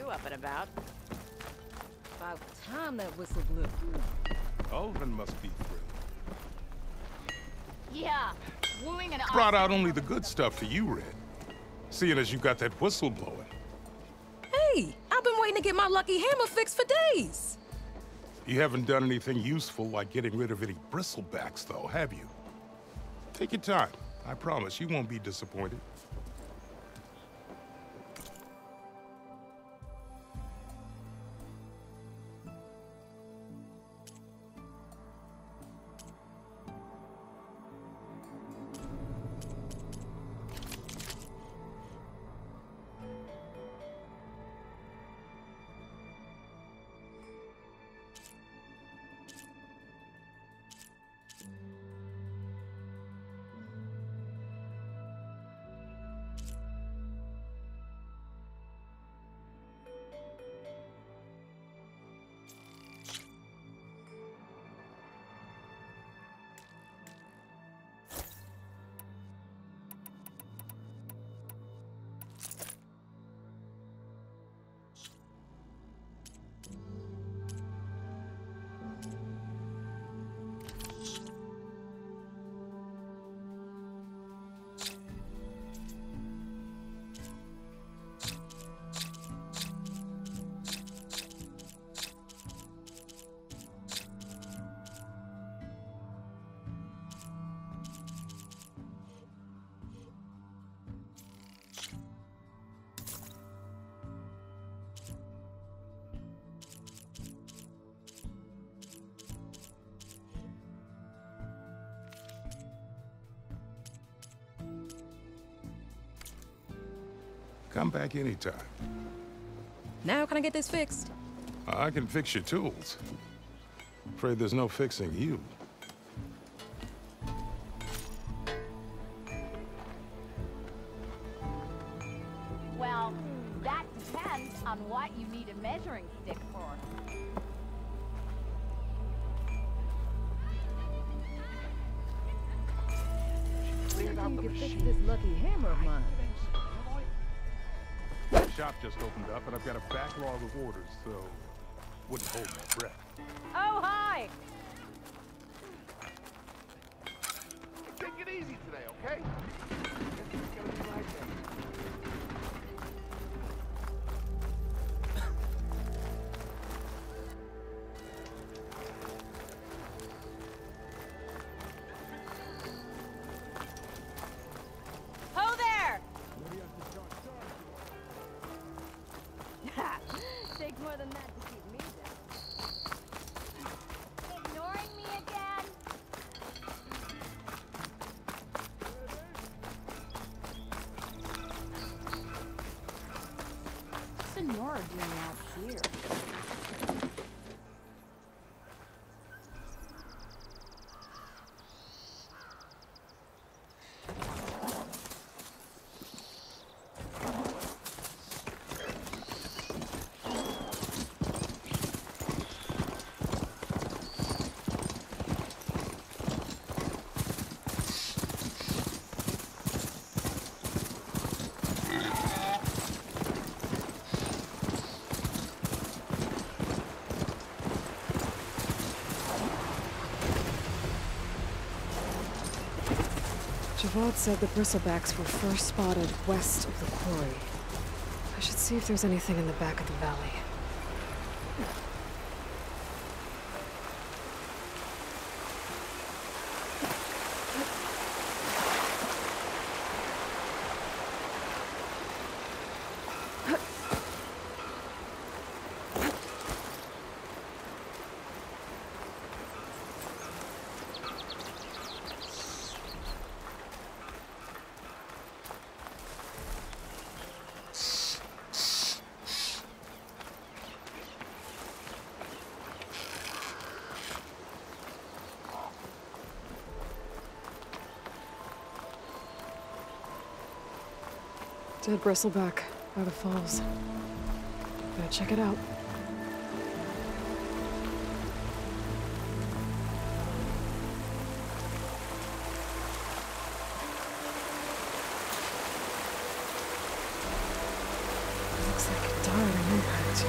up and about. About time that whistle blew. Ulvin must be thrilled. Yeah, wooing an Brought out only the good stuff for you, Red. Seeing as you got that whistle blowing. Hey, I've been waiting to get my lucky hammer fixed for days. You haven't done anything useful like getting rid of any bristlebacks, though, have you? Take your time. I promise you won't be disappointed. Come back anytime. Now can I get this fixed? I can fix your tools. Afraid there's no fixing you. Well, that depends on what you need a measuring stick for. You can fix this lucky hammer of mine. The shop just opened up, and I've got a backlog of orders, so wouldn't hold my breath. Oh, hi! Take it easy today, okay? It's gonna be like that. Ho there! Takes more than that to keep me down. Ignoring me again? What's Senora doing out here? Javad said the bristlebacks were first spotted west of the quarry. I should see if there's anything in the back of the valley. Dead bristleback by the falls. Gotta check it out. Looks like it died on impact.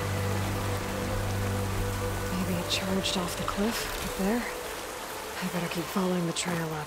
Maybe it charged off the cliff up there. I better keep following the trail up.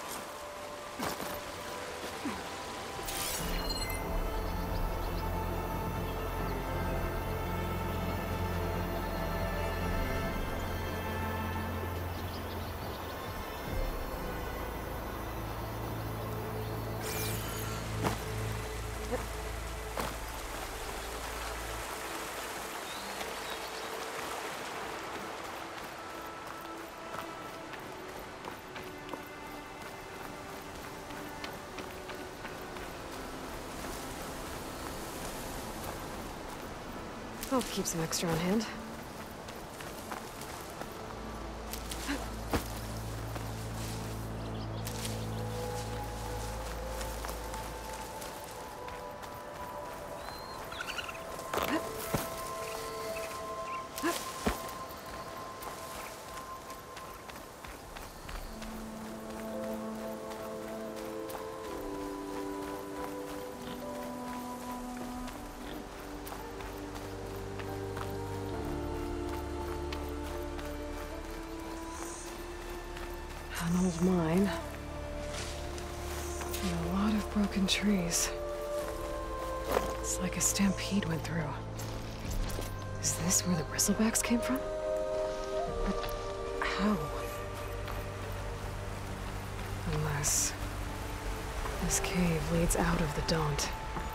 I'll keep some extra on hand. An old mine. And a lot of broken trees. It's like a stampede went through. Is this where the bristlebacks came from? But how? Unless this cave leads out of the Daunt.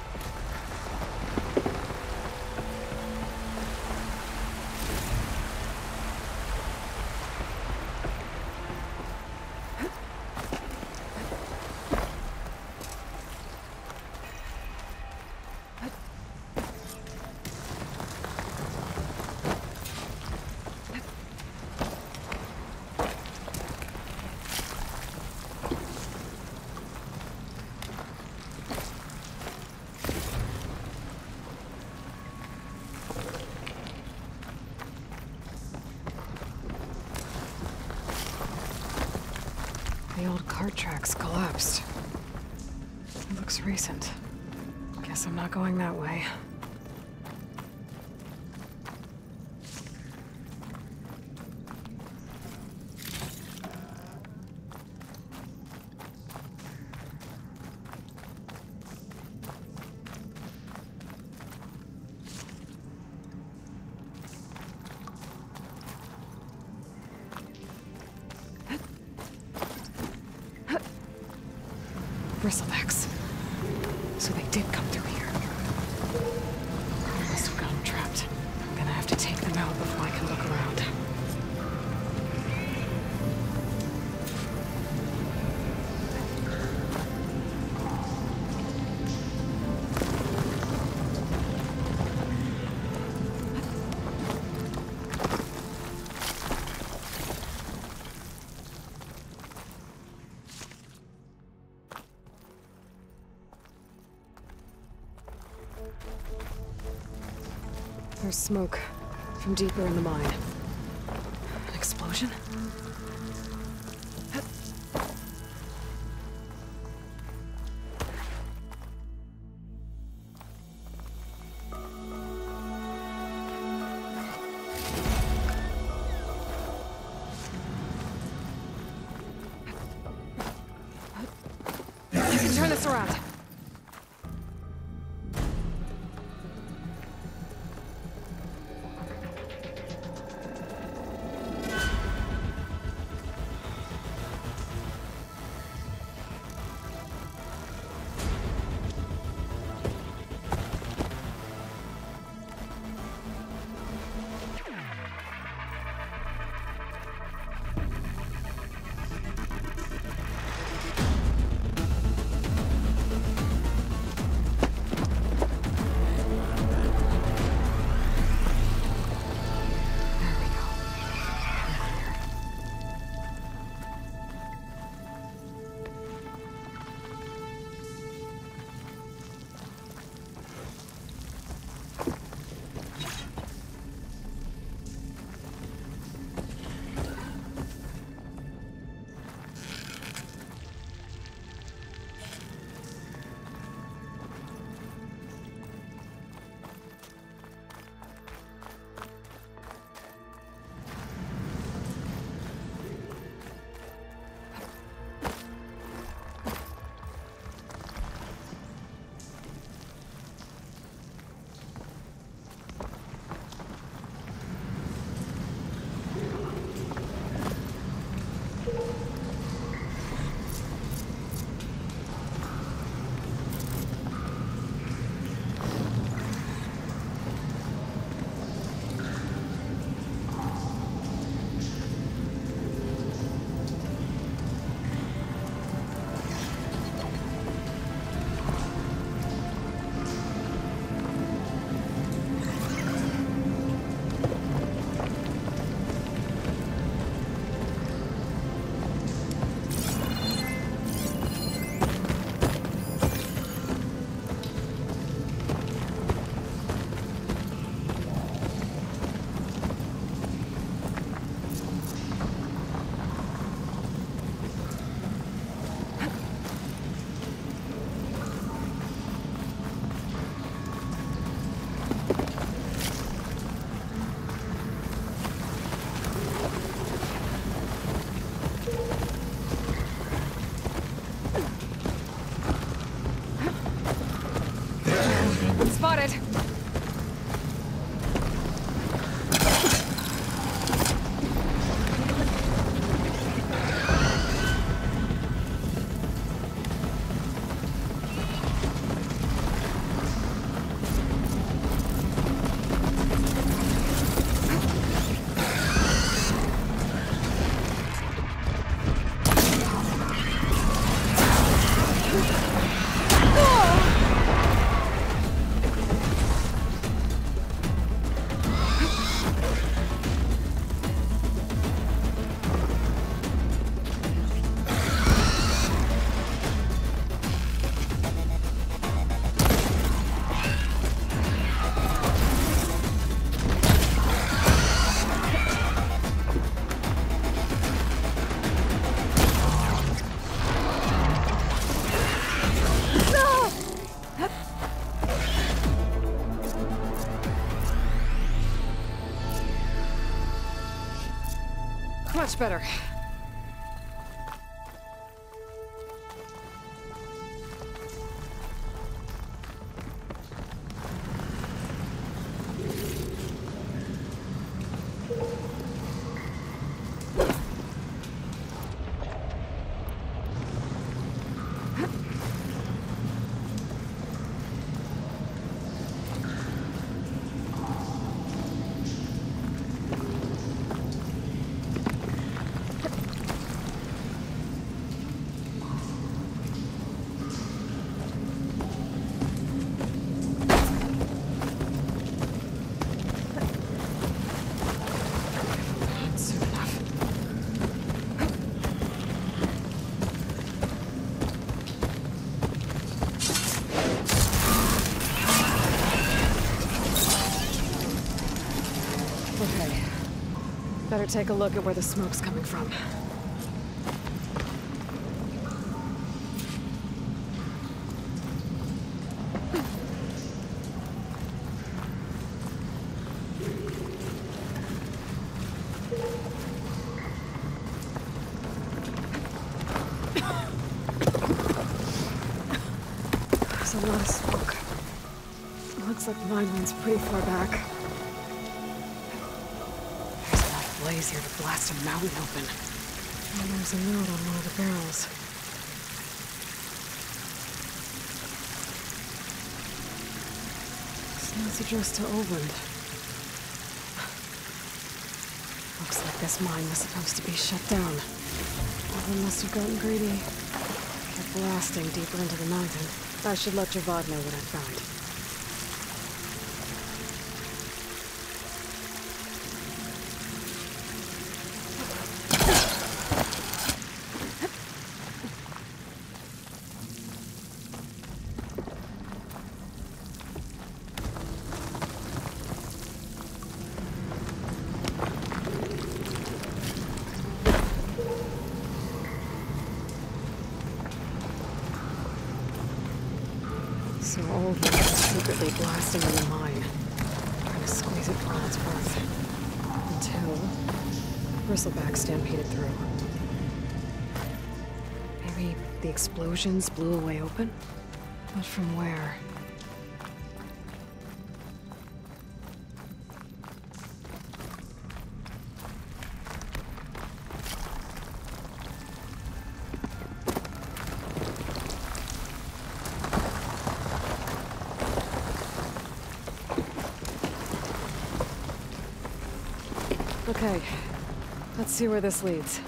The old cart tracks collapsed. It looks recent. Guess I'm not going that way. Bristlebacks. So they did come through here. I must have got them trapped. I'm gonna have to take them out before I can look around. There's smoke from deeper in the mine. An explosion? I can turn this around. Got it. Much better. Okay. Better take a look at where the smoke's coming from. There's a lot of smoke. Looks like the mine runs pretty far back. Blaze here to blast a mountain open. And there's a note on one of the barrels. It's addressed to Oland. Looks like this mine was supposed to be shut down. Oland must have gotten greedy. Kept blasting deeper into the mountain. I should let Javad know what I found. So Oland was secretly blasting in the mine, trying to squeeze it for all it's worth. Until Bristleback stampeded through. Maybe the explosions blew a way open? But from where? Okay, let's see where this leads.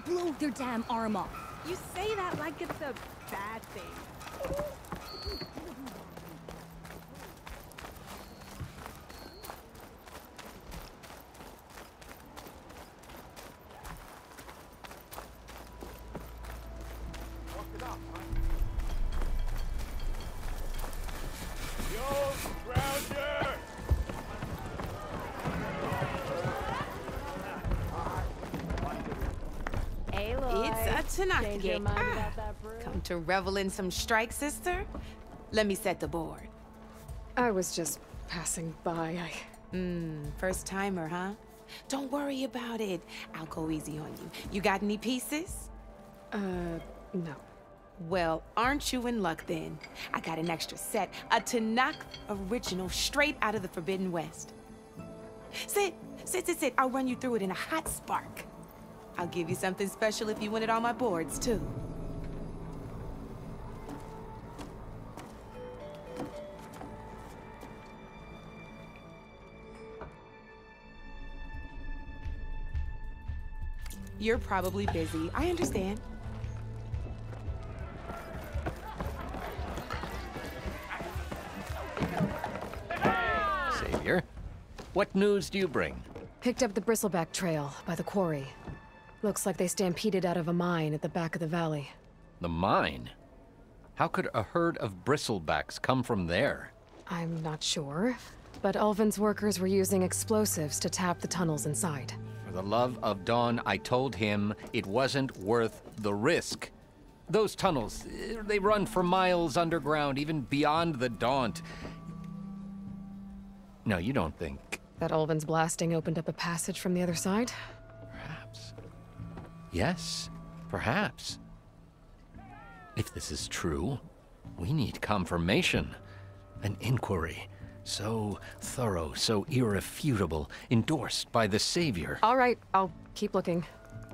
blew their damn arm off. You say that like it's a bad thing. It's a Tanaka gate. Come to revel in some strike, sister? Let me set the board. I was just passing by. First timer, huh? Don't worry about it. I'll go easy on you. You got any pieces? No. Well, aren't you in luck then? I got an extra set, a Tanakh original straight out of the Forbidden West. Sit. I'll run you through it in a hot spark. I'll give you something special if you win it on my boards, too. You're probably busy. I understand. Savior, what news do you bring? Picked up the Bristleback Trail by the quarry. Looks like they stampeded out of a mine at the back of the valley. The mine? How could a herd of bristlebacks come from there? I'm not sure, but Ulvin's workers were using explosives to tap the tunnels inside. For the love of Dawn, I told him it wasn't worth the risk. Those tunnels, they run for miles underground, even beyond the Daunt. No, you don't think... That Ulvin's blasting opened up a passage from the other side? Perhaps. Yes, perhaps. If this is true, we need confirmation. An inquiry. So thorough, so irrefutable, endorsed by the Savior. All right, I'll keep looking.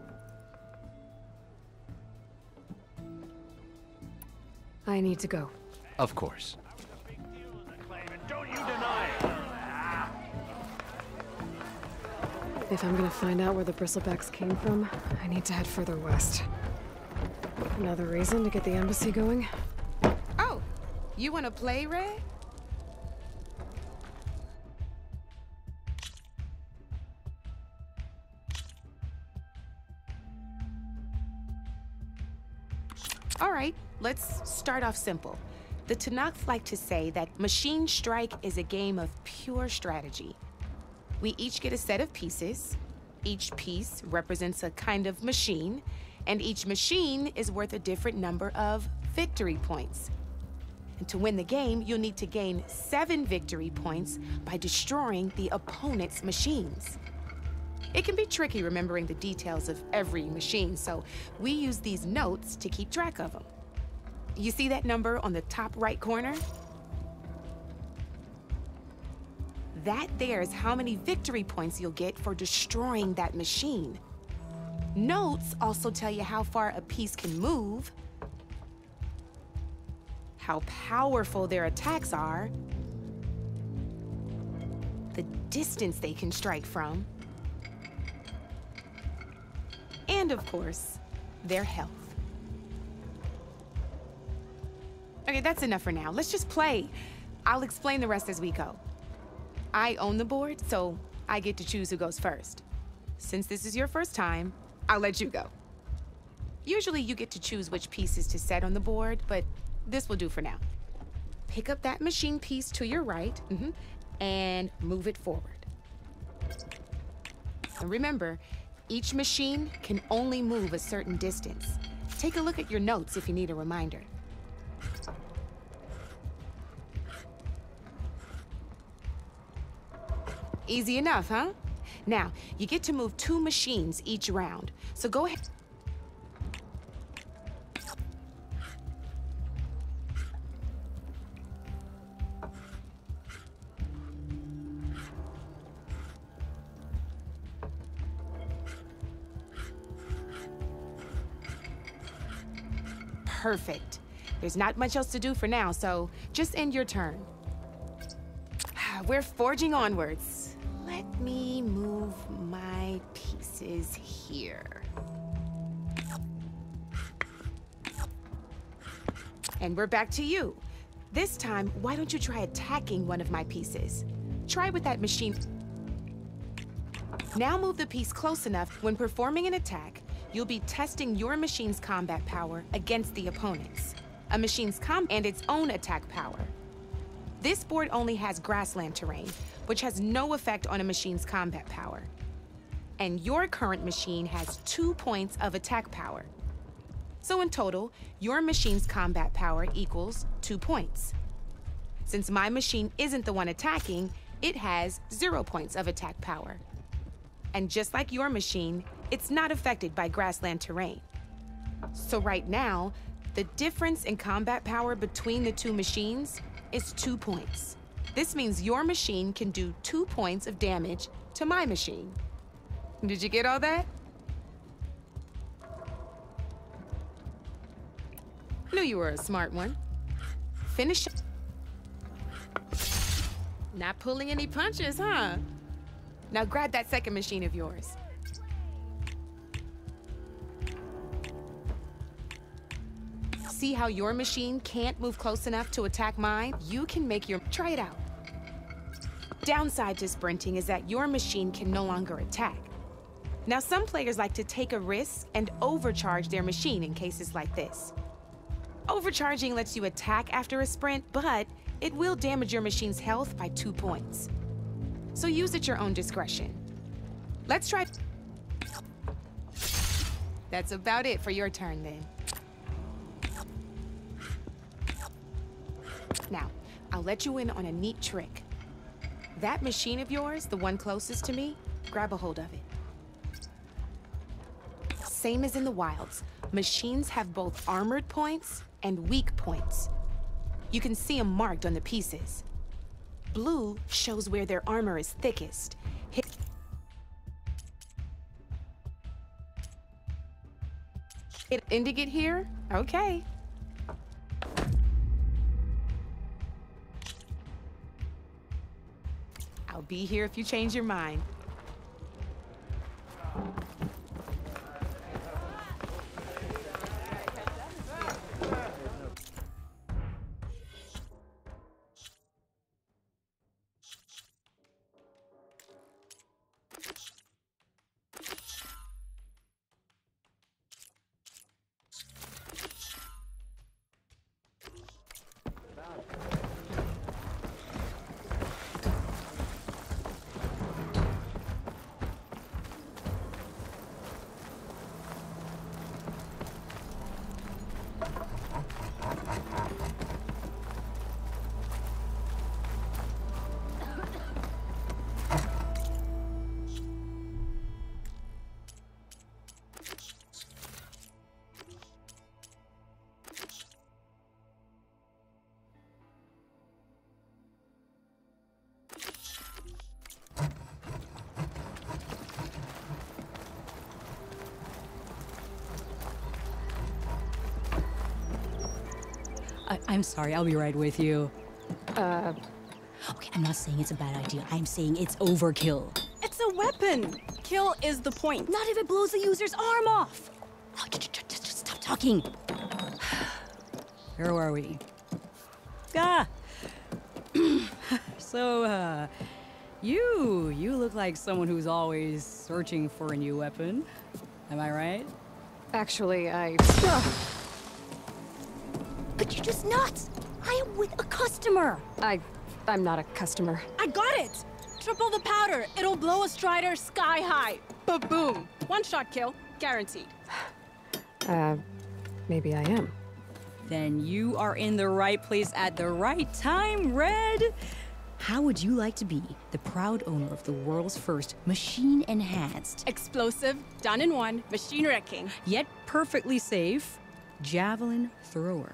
I need to go. Of course. Don't you deny it. If I'm gonna find out where the Bristlebacks came from, I need to head further west. Another reason to get the embassy going? Oh, you want to play, Ray? All right, let's start off simple. The Tanakh like to say that Machine Strike is a game of pure strategy. We each get a set of pieces. Each piece represents a kind of machine, and each machine is worth a different number of victory points. And to win the game, you'll need to gain 7 victory points by destroying the opponent's machines. It can be tricky remembering the details of every machine, so we use these notes to keep track of them. You see that number on the top right corner? That there is how many victory points you'll get for destroying that machine. Notes also tell you how far a piece can move, how powerful their attacks are, the distance they can strike from, and of course, their health. Okay, that's enough for now. Let's just play. I'll explain the rest as we go. I own the board, so I get to choose who goes first. Since this is your first time, I'll let you go. Usually you get to choose which pieces to set on the board, but this will do for now. Pick up that machine piece to your right, and move it forward. And remember, each machine can only move a certain distance. Take a look at your notes if you need a reminder. Easy enough, huh? Now, you get to move 2 machines each round, so go ahead. Perfect. There's not much else to do for now, so just end your turn. We're forging onwards. Let me move my pieces here. And we're back to you. This time, why don't you try attacking one of my pieces? Try with that machine. Now move the piece close enough when performing an attack, you'll be testing your machine's combat power against the opponent's. A machine's and its own attack power. This board only has grassland terrain, which has no effect on a machine's combat power. And your current machine has 2 points of attack power. So in total, your machine's combat power equals 2 points. Since my machine isn't the one attacking, it has 0 points of attack power. And just like your machine, it's not affected by grassland terrain. So right now, the difference in combat power between the two machines is 2 points. This means your machine can do 2 points of damage to my machine. Did you get all that? Knew you were a smart one. Finish. Not pulling any punches, huh? Now grab that second machine of yours. See how your machine can't move close enough to attack mine? You can make your... Try it out. Downside to sprinting is that your machine can no longer attack. Now, some players like to take a risk and overcharge their machine in cases like this. Overcharging lets you attack after a sprint, but it will damage your machine's health by 2 points. So use at your own discretion. Let's try... That's about it for your turn, then. Now, I'll let you in on a neat trick. That machine of yours, the one closest to me, grab a hold of it. Same as in the wilds, machines have both armored points and weak points. You can see them marked on the pieces. Blue shows where their armor is thickest. Hit Indigate here? Okay. I'll be here if you change your mind. I'm sorry, I'll be right with you. Okay, I'm not saying it's a bad idea. I'm saying it's overkill. It's a weapon. Kill is the point. Not if it blows the user's arm off. Oh, just stop talking. Where were we? So, you look like someone who's always searching for a new weapon. Am I right? Actually, But you're just nuts. I am with a customer. I'm not a customer. I got it. Triple the powder. It'll blow a Strider sky high. Ba-boom. One-shot kill. Guaranteed. Maybe I am. Then you are in the right place at the right time, Red. How would you like to be the proud owner of the world's first machine-enhanced, Explosive, done in one, machine wrecking. Yet perfectly safe, javelin thrower?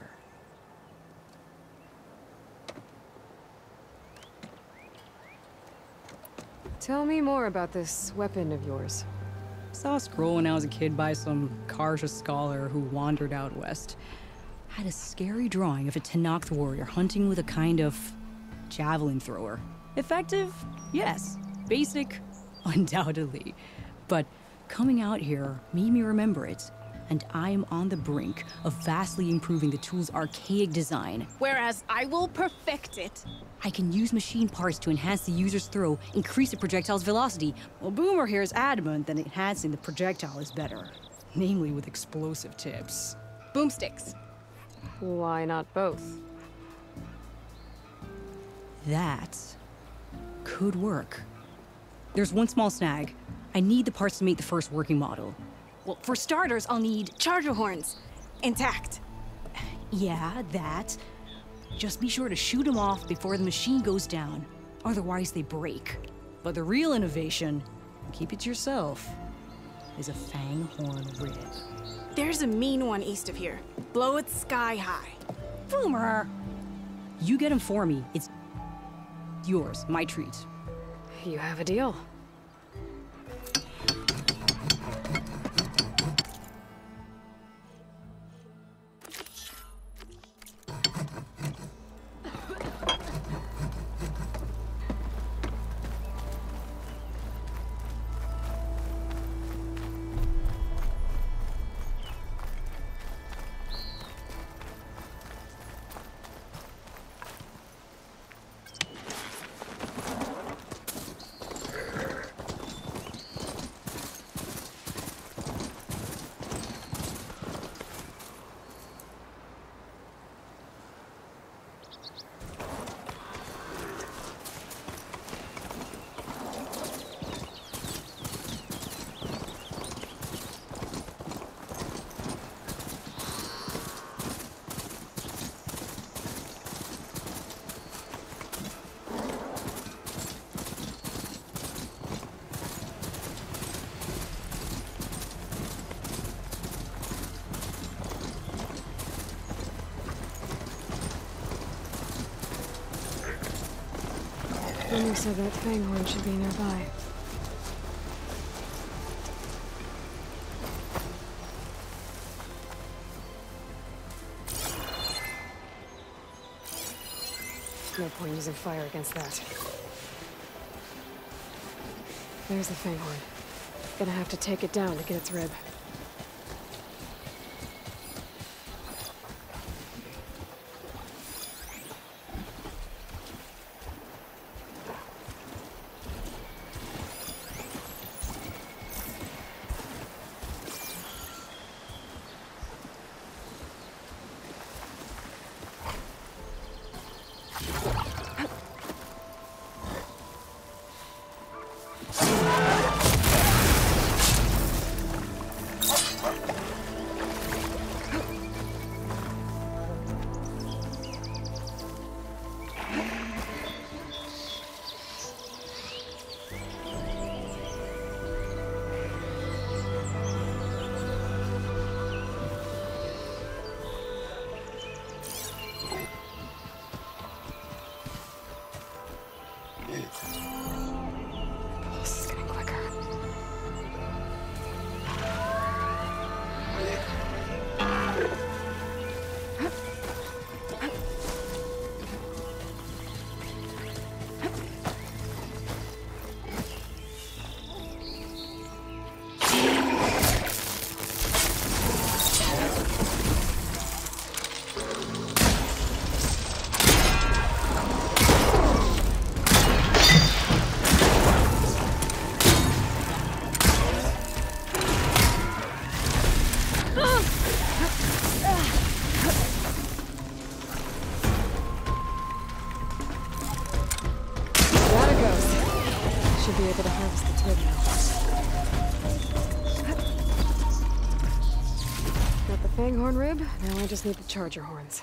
Tell me more about this weapon of yours. Saw a scroll when I was a kid by some Karja scholar who wandered out west. Had a scary drawing of a Tenakth warrior hunting with a kind of javelin thrower. Effective? Yes. Basic? Undoubtedly. But coming out here made me remember it. and I'm on the brink of vastly improving the tool's archaic design. Whereas I will perfect it. I can use machine parts to enhance the user's throw, increase the projectile's velocity. Well, Boomer here is adamant that enhancing the projectile is better, namely with explosive tips. Boomsticks. Why not both? That could work. There's one small snag. I need the parts to make the first working model. Well, for starters, I'll need charger horns. Intact. Yeah, that. Just be sure to shoot them off before the machine goes down. Otherwise, they break. But the real innovation, keep it to yourself, is a Fanghorn rib. There's a mean one east of here. Blow it sky high. Boomer! You get him for me. It's yours, my treat. You have a deal. Boomer said that Fanghorn should be nearby. No point using fire against that. There's the Fanghorn. Gonna have to take it down to get its rib. Pulse is getting quicker. Should be able to harvest the twig now. Got the Fanghorn rib, now I just need the charger horns.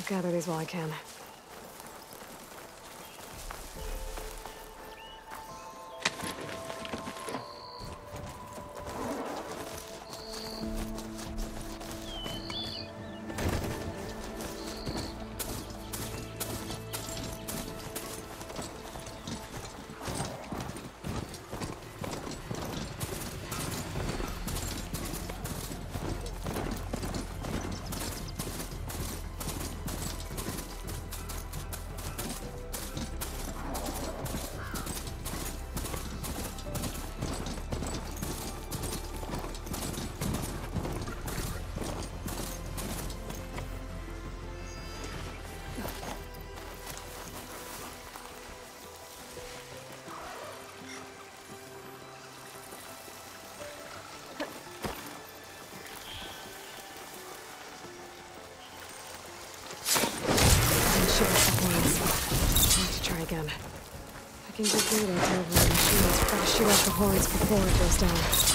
gather these while I can. Again. I can get through that terrible machine. It's got to shoot out the horns before it goes down.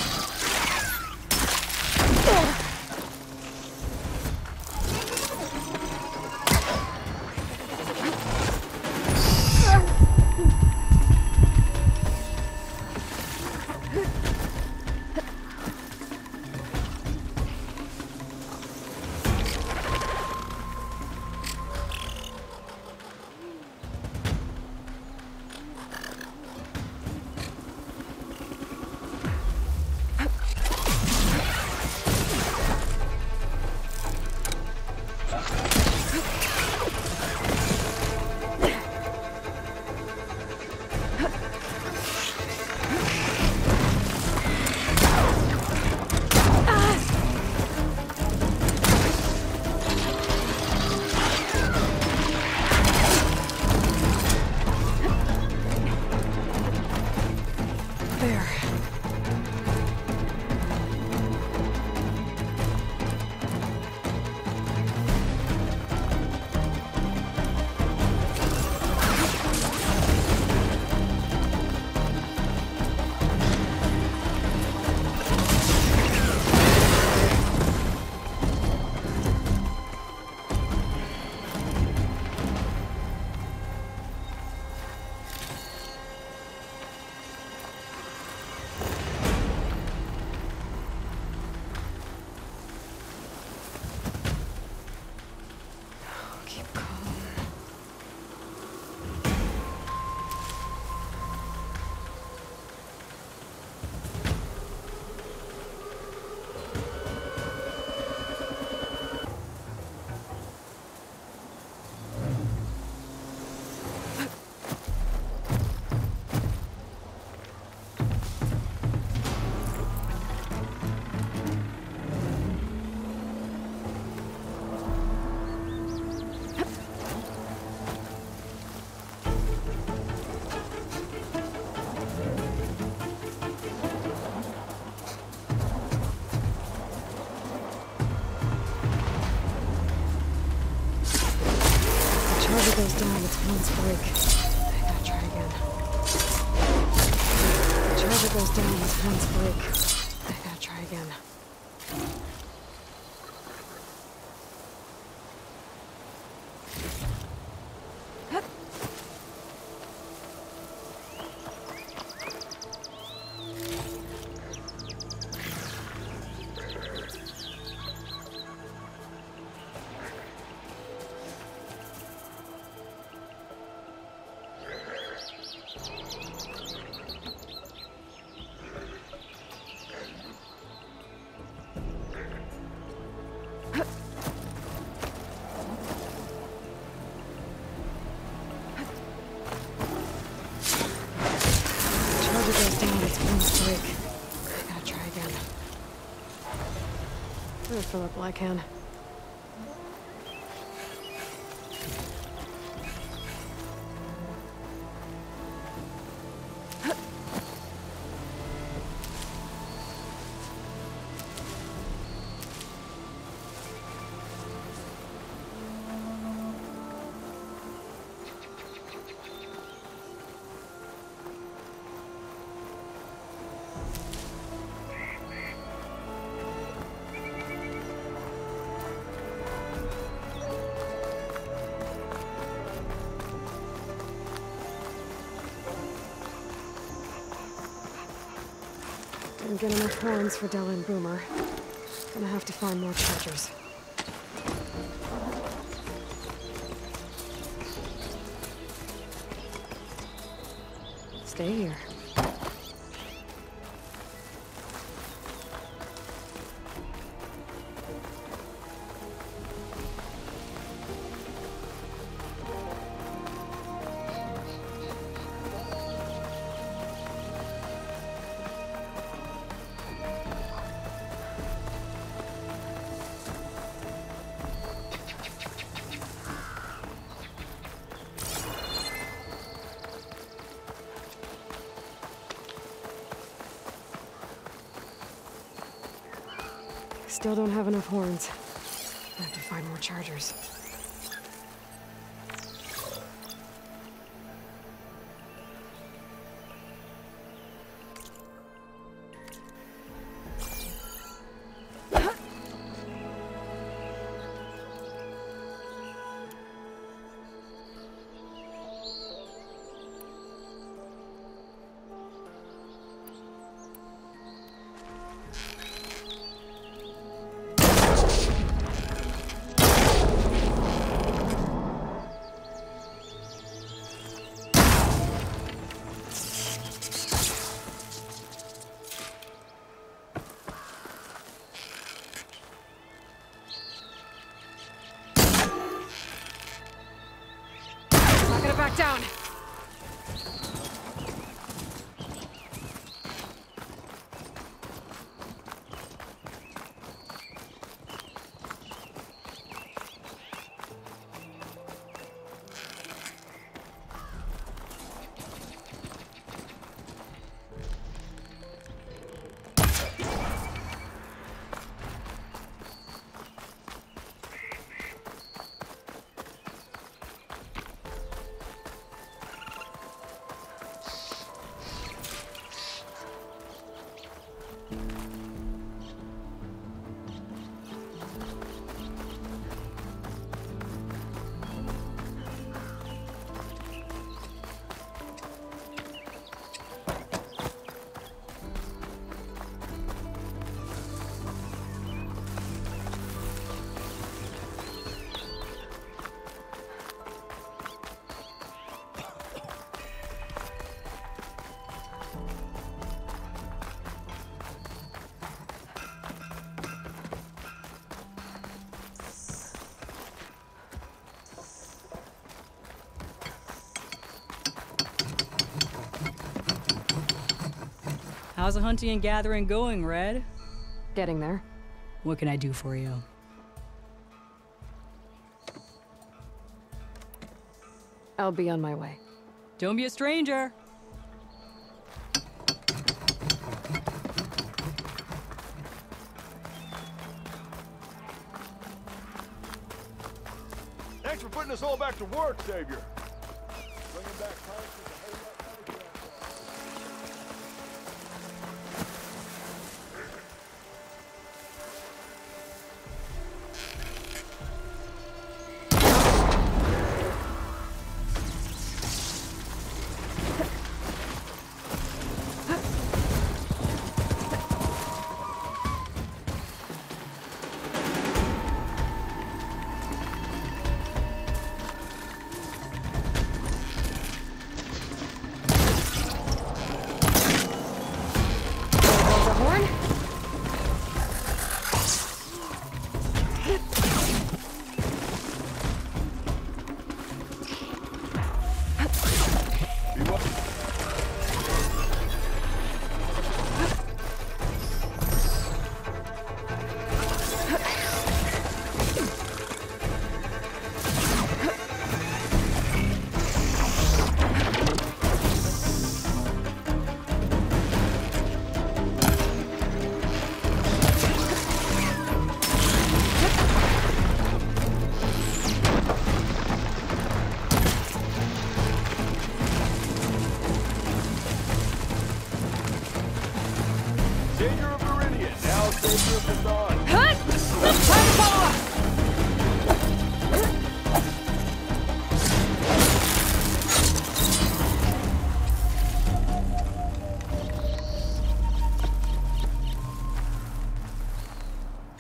Goes down, its wings break. I gotta try again. The charger goes down, its wings break. I gotta try again. Fill up while I can. Didn't get enough horns for Della and Boomer. Gonna have to find more chargers. Stay here. Still don't have enough horns. I have to find more chargers. Back down! How's the hunting and gathering going, Red? Getting there. What can I do for you? I'll be on my way. Don't be a stranger. Thanks for putting us all back to work, Savior. Bringing back punishment to hold up. Savior of Viridian, now Savior of the Dawn. Time to follow up!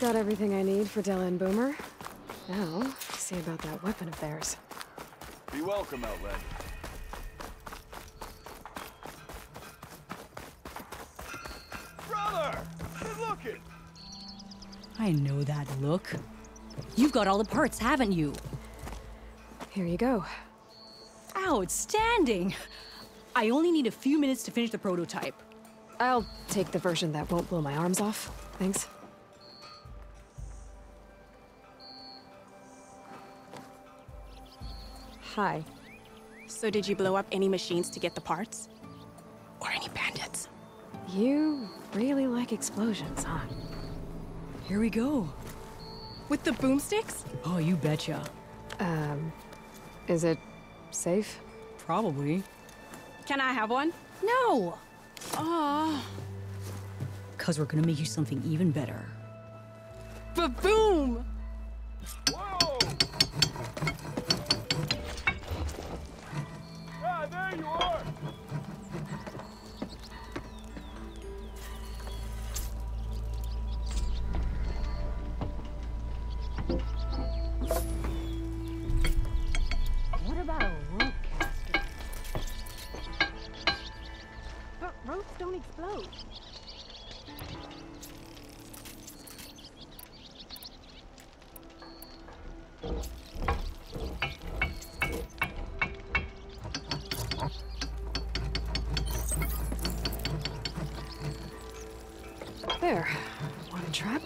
got everything I need for Della and Boomer. Now, see about that weapon of theirs. Be welcome, Outlander. Brother! Good looking! I know that look. You've got all the parts, haven't you? Here you go. Outstanding! I only need a few minutes to finish the prototype. I'll take the version that won't blow my arms off. Thanks. Hi. So did you blow up any machines to get the parts? Or any bandits? You really like explosions, huh? Here we go. With the boomsticks? Oh, you betcha. Is it safe? Probably. Can I have one? No! Oh. 'Cause we're gonna make you something even better. Ba-boom! Whoa! Ah, there you are! What about a rope caster? But ropes don't explode. There. Want a trap?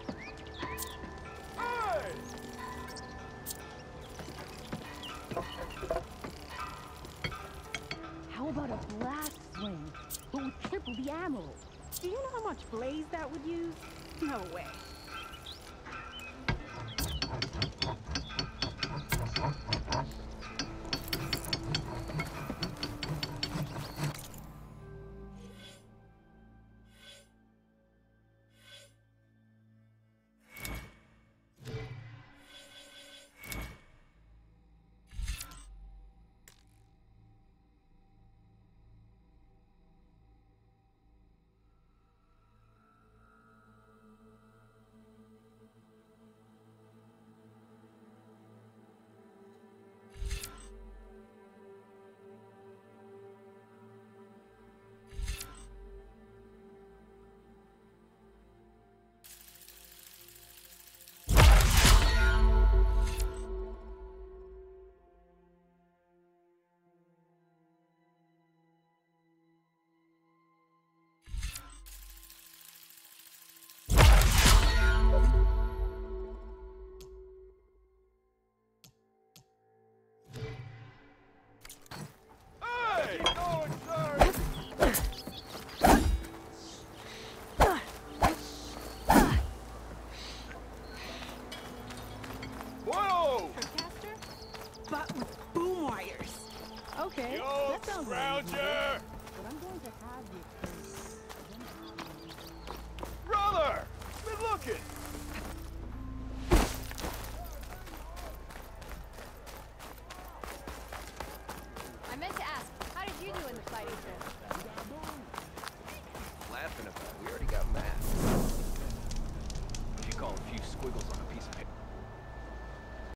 Hey! How about a blast swing, but with triple the ammo? Do you know how much blaze that would use? No way.